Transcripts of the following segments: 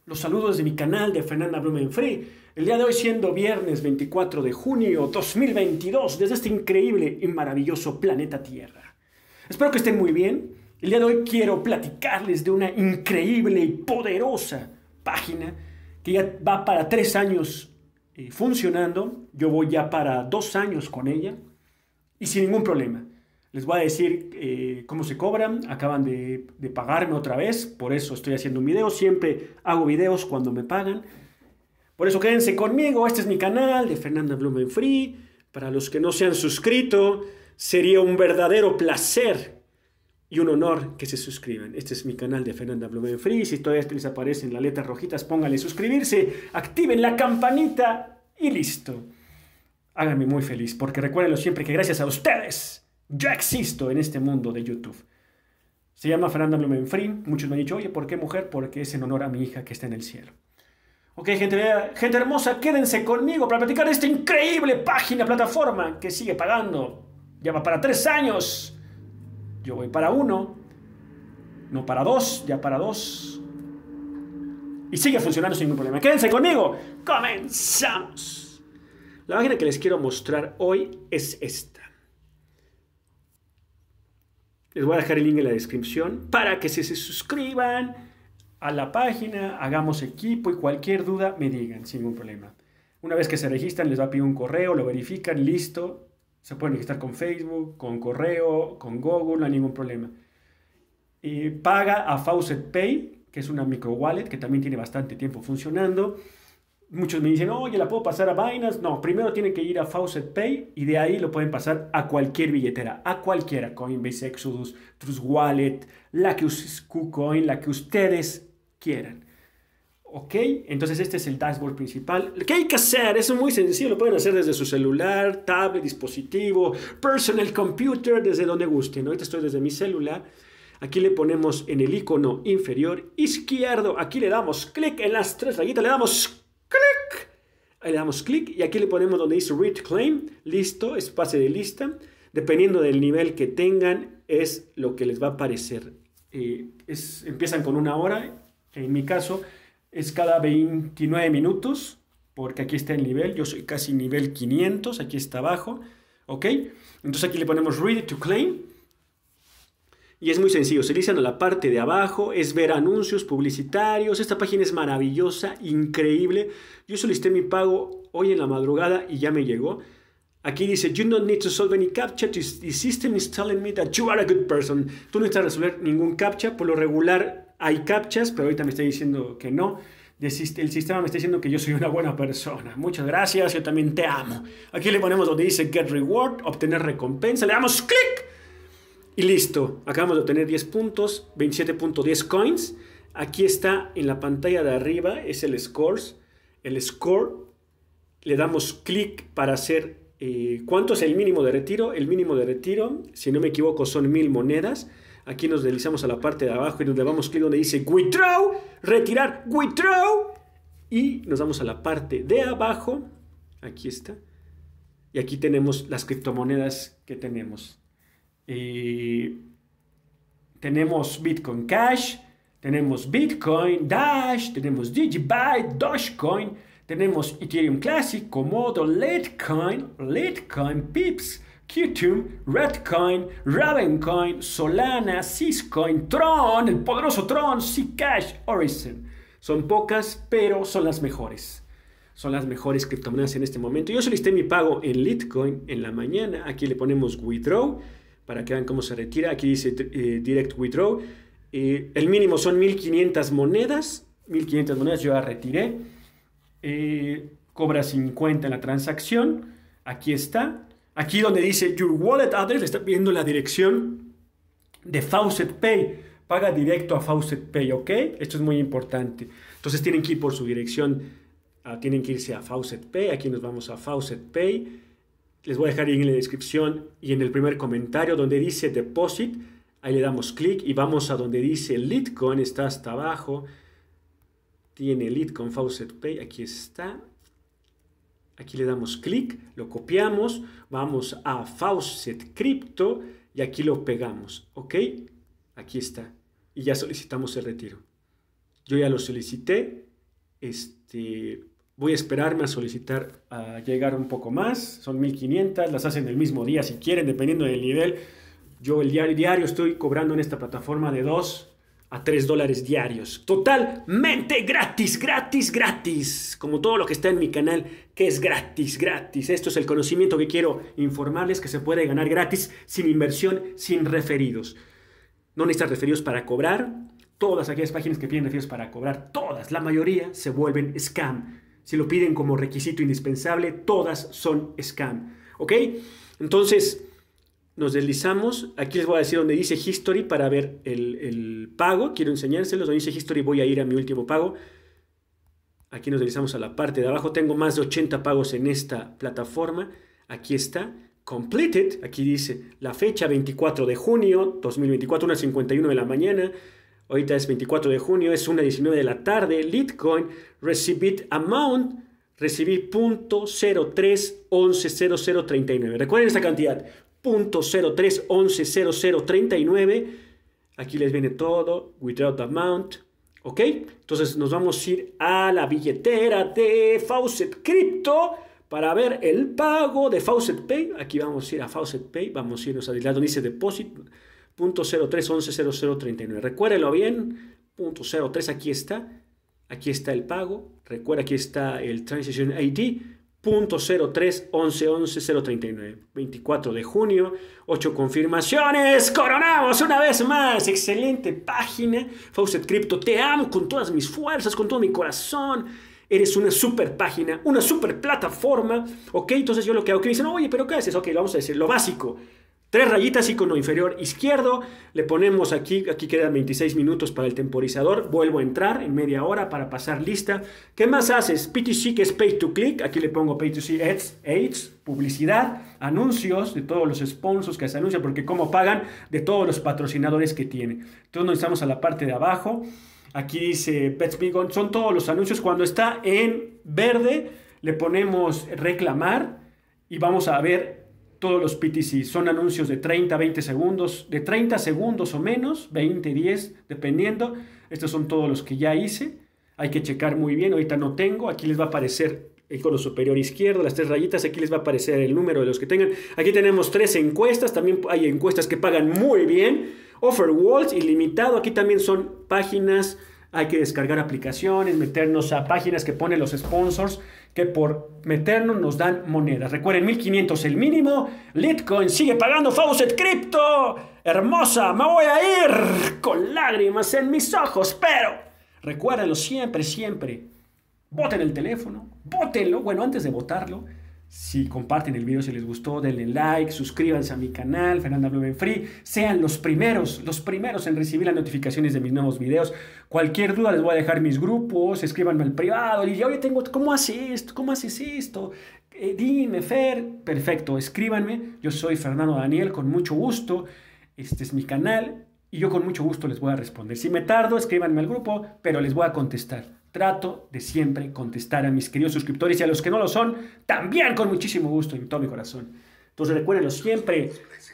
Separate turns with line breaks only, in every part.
Los saludos de mi canal de Fernanda Blumenfree. El día de hoy siendo viernes 24 de junio 2022 desde este increíble y maravilloso planeta Tierra. Espero que estén muy bien. El día de hoy quiero platicarles de una increíble y poderosa página que ya va para 3 años funcionando. Yo voy ya para 2 años con ella y sin ningún problema. Les voy a decir cómo se cobran. Acaban de pagarme otra vez, por eso estoy haciendo un video. Siempre hago videos cuando me pagan. Por eso quédense conmigo. Este es mi canal de Fernanda Blumenfree. Para los que no se han suscrito, sería un verdadero placer y un honor que se suscriban. Este es mi canal de Fernanda Blumenfree. Si todavía les aparecen las letras rojitas, pónganle suscribirse, activen la campanita y listo. Háganme muy feliz, porque recuérdenlo siempre que gracias a ustedes yo existo en este mundo de YouTube. Se llama Fernanda Blumenfree. Muchos me han dicho, oye, ¿por qué mujer? Porque es en honor a mi hija que está en el cielo. Ok, gente hermosa, quédense conmigo para platicar de esta increíble página, plataforma que sigue pagando. Ya va para 3 años. Yo voy para 1, no para 2, ya para 2. Y sigue funcionando sin ningún problema. Quédense conmigo. ¡Comenzamos! La página que les quiero mostrar hoy es esta. Les voy a dejar el link en la descripción para que se suscriban a la página, hagamos equipo y cualquier duda me digan sin ningún problema. Una vez que se registran les va a pedir un correo, lo verifican, listo. Se pueden registrar con Facebook, con correo, con Google, no hay ningún problema. Paga a Faucet Pay, que es una micro wallet que también tiene bastante tiempo funcionando. Muchos me dicen, oye, ¿la puedo pasar a Binance? No, primero tienen que ir a Faucet Pay y de ahí lo pueden pasar a cualquier billetera, a cualquiera. Coinbase, Exodus, Trust Wallet, la que uses, KuCoin, la que ustedes quieran. ¿Ok? Entonces este es el dashboard principal. ¿Qué hay que hacer? Es muy sencillo, lo pueden hacer desde su celular, tablet, dispositivo, personal computer, desde donde gusten. Ahorita estoy desde mi celular. Aquí le ponemos en el icono inferior izquierdo, aquí le damos clic en las 3 rayitas, le damos clic, ahí le damos clic y aquí le ponemos donde dice read claim, listo, es pase de lista, dependiendo del nivel que tengan es lo que les va a aparecer. Empiezan con 1 hora, en mi caso es cada 29 minutos, porque aquí está el nivel, yo soy casi nivel 500, aquí está abajo, ok, entonces aquí le ponemos ready to claim. Y es muy sencillo, se inician a la parte de abajo, es ver anuncios publicitarios. Esta página es maravillosa, increíble. Yo solicité mi pago hoy en la madrugada y ya me llegó. Aquí dice, you don't need to solve any captcha, the system is telling me that you are a good person. Tú no necesitas resolver ningún captcha, por lo regular hay captchas, pero ahorita me está diciendo que no. El sistema me está diciendo que yo soy una buena persona. Muchas gracias, yo también te amo. Aquí le ponemos donde dice get reward, obtener recompensa, le damos clic. Y listo, acabamos de obtener 10 puntos, 27.10 coins. Aquí está en la pantalla de arriba, es el scores. El score, le damos clic para hacer, ¿cuánto es el mínimo de retiro? El mínimo de retiro, si no me equivoco, son 1000 monedas. Aquí nos deslizamos a la parte de abajo y nos le damos clic donde dice withdraw, retirar, withdraw. Y nos vamos a la parte de abajo, aquí está. Y aquí tenemos las criptomonedas que tenemos. Tenemos Bitcoin Cash, tenemos Bitcoin Dash, tenemos Digibyte, Dogecoin, tenemos Ethereum Classic, Komodo, Litecoin, Pips, Qtum, Redcoin, Ravencoin, Solana, Syscoin, Tron, el poderoso Tron, Zcash, Horizon. Son pocas, pero son las mejores. Son las mejores criptomonedas en este momento. Yo solicité mi pago en Litecoin en la mañana. Aquí le ponemos Withdraw para que vean cómo se retira. Aquí dice Direct Withdraw. El mínimo son 1500 monedas. 1500 monedas yo ya retiré. Cobra 50 en la transacción. Aquí está. Aquí donde dice Your Wallet Address, le está pidiendo la dirección de Faucet Pay. Paga directo a Faucet Pay, ¿ok? Esto es muy importante. Entonces tienen que ir por su dirección. Tienen que irse a Faucet Pay. Aquí nos vamos a Faucet Pay. Les voy a dejar en la descripción y en el primer comentario donde dice Deposit. Ahí le damos clic y vamos a donde dice Litecoin. Está hasta abajo. Tiene Litecoin Faucet Pay. Aquí está. Aquí le damos clic. Lo copiamos. Vamos a Faucet Crypto y aquí lo pegamos. ¿Ok? Aquí está. Y ya solicitamos el retiro. Yo ya lo solicité. Voy a esperarme a solicitar a llegar un poco más. Son 1500, las hacen el mismo día si quieren, dependiendo del nivel. Yo el diario estoy cobrando en esta plataforma de $2 a $3 diarios. Totalmente gratis, gratis, gratis. Como todo lo que está en mi canal, que es gratis, gratis. Esto es el conocimiento que quiero informarles, que se puede ganar gratis, sin inversión, sin referidos. No necesitas referidos para cobrar. Todas aquellas páginas que piden referidos para cobrar, todas, la mayoría se vuelven scam. Si lo piden como requisito indispensable, todas son scam. ¿Ok? Entonces, nos deslizamos. Aquí les voy a decir donde dice History para ver el pago. Quiero enseñárselos. Donde dice History voy a ir a mi último pago. Aquí nos deslizamos a la parte de abajo. Tengo más de 80 pagos en esta plataforma. Aquí está. Completed. Aquí dice la fecha 24 de junio 2024, 1:51 de la mañana. Ahorita es 24 de junio, es 1:19 de la tarde. Litecoin, received amount, recibí 0.03110039. Recuerden esta cantidad, 0.03110039. Aquí les viene todo, without amount. ¿Ok? Entonces nos vamos a ir a la billetera de Faucet Crypto para ver el pago de Faucet Pay. Aquí vamos a ir a Faucet Pay, vamos a irnos a donde dice Deposit. 0.03110039. Recuérdelo bien. 0.03, aquí está. Aquí está el pago. Recuerda, aquí está el Transaction ID. 0.03110039. 24 de junio. 8 confirmaciones. Coronamos una vez más. Excelente página. Faucet Crypto, te amo con todas mis fuerzas, con todo mi corazón. Eres una super página, una super plataforma. Ok, entonces yo lo que hago, que dicen, oye, pero ¿qué haces? Ok, vamos a decir lo básico. 3 rayitas, icono inferior izquierdo, le ponemos aquí quedan 26 minutos para el temporizador, vuelvo a entrar en media hora para pasar lista. ¿Qué más haces? PTC, que es Pay to Click, aquí le pongo PTC Ads, publicidad, anuncios de todos los sponsors que se anuncian, porque cómo pagan de todos los patrocinadores que tiene. Entonces nos estamos a la parte de abajo, aquí dice Bets Big On, son todos los anuncios. Cuando está en verde le ponemos reclamar y vamos a ver todos los PTC. Son anuncios de 30, 20 segundos, de 30 segundos o menos, 20, 10, dependiendo. Estos son todos los que ya hice. Hay que checar muy bien, ahorita no tengo. Aquí les va a aparecer el icono superior izquierdo, las 3 rayitas. Aquí les va a aparecer el número de los que tengan. Aquí tenemos 3 encuestas, también hay encuestas que pagan muy bien. Offer Walls, ilimitado. Aquí también son páginas. Hay que descargar aplicaciones, meternos a páginas que ponen los sponsors, que por meternos nos dan monedas. Recuerden, 1500 el mínimo. Litecoin sigue pagando. Faucet Crypto, hermosa, me voy a ir con lágrimas en mis ojos, pero recuérdenlo siempre, siempre. Voten el teléfono, votenlo. Bueno, antes de votarlo, si comparten el video, si les gustó, denle like, suscríbanse a mi canal, Fernanda Blumenfree. Sean los primeros en recibir las notificaciones de mis nuevos videos. Cualquier duda les voy a dejar mis grupos, escríbanme al privado. Y oye, ¿cómo haces esto? ¿Cómo haces esto? Dime, Fer. Perfecto, escríbanme. Yo soy Fernando Daniel, con mucho gusto. Este es mi canal y yo con mucho gusto les voy a responder. Si me tardo, escríbanme al grupo, pero les voy a contestar. Trato de siempre contestar a mis queridos suscriptores y a los que no lo son, también con muchísimo gusto y todo mi corazón. Entonces recuérdenlo siempre,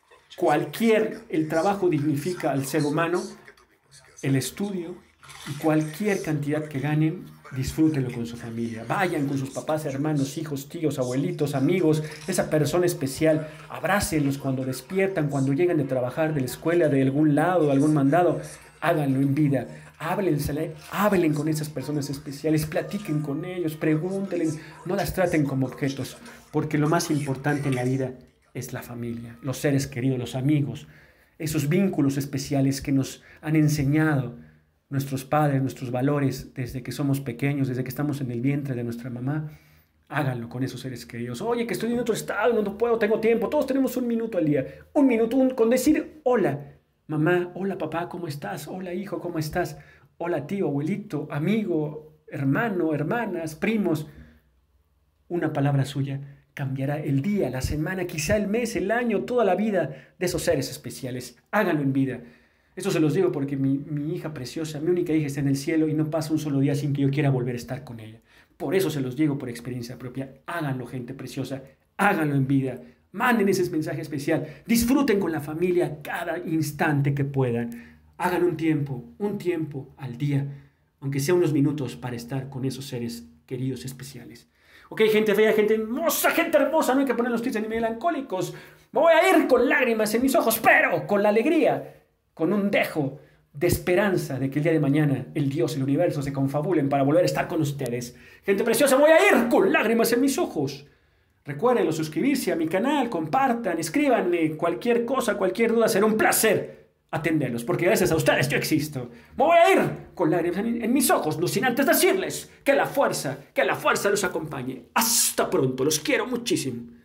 el trabajo dignifica al ser humano, el estudio y cualquier cantidad que ganen, disfrútenlo con su familia. Vayan con sus papás, hermanos, hijos, tíos, abuelitos, amigos, esa persona especial. Abrácenlos cuando despiertan, cuando llegan de trabajar, de la escuela, de algún lado, de algún mandado. Háganlo en vida. Hablen con esas personas especiales, platiquen con ellos, pregúntenle, no las traten como objetos, porque lo más importante en la vida es la familia, los seres queridos, los amigos, esos vínculos especiales que nos han enseñado nuestros padres, nuestros valores desde que somos pequeños, desde que estamos en el vientre de nuestra mamá. Háganlo con esos seres queridos. Oye, que estoy en otro estado, no puedo, tengo tiempo. Todos tenemos 1 minuto al día. 1 minuto con decir hola. Mamá, hola papá, ¿cómo estás? Hola hijo, ¿cómo estás? Hola tío, abuelito, amigo, hermano, hermanas, primos. Una palabra suya cambiará el día, la semana, quizá el mes, el año, toda la vida de esos seres especiales. Háganlo en vida. Esto se los digo porque mi hija preciosa, mi única hija está en el cielo y no pasa un solo día sin que yo quiera volver a estar con ella. Por eso se los digo por experiencia propia. Háganlo, gente preciosa. Háganlo en vida. Manden ese mensaje especial. Disfruten con la familia cada instante que puedan. Hagan un tiempo al día aunque sea unos minutos, para estar con esos seres queridos especiales. Ok, gente fea, gente hermosa, no hay que poner los tweets ni melancólicos. Me voy a ir con lágrimas en mis ojos, pero con la alegría, con un dejo de esperanza de que el día de mañana el Dios y el universo se confabulen para volver a estar con ustedes. Gente preciosa, me voy a ir con lágrimas en mis ojos. Recuerden suscribirse a mi canal, compartan, escríbanme cualquier cosa, cualquier duda, será un placer atenderlos, porque gracias a ustedes yo existo. Me voy a ir con lágrimas en mis ojos, no sin antes decirles que la fuerza los acompañe. Hasta pronto, los quiero muchísimo.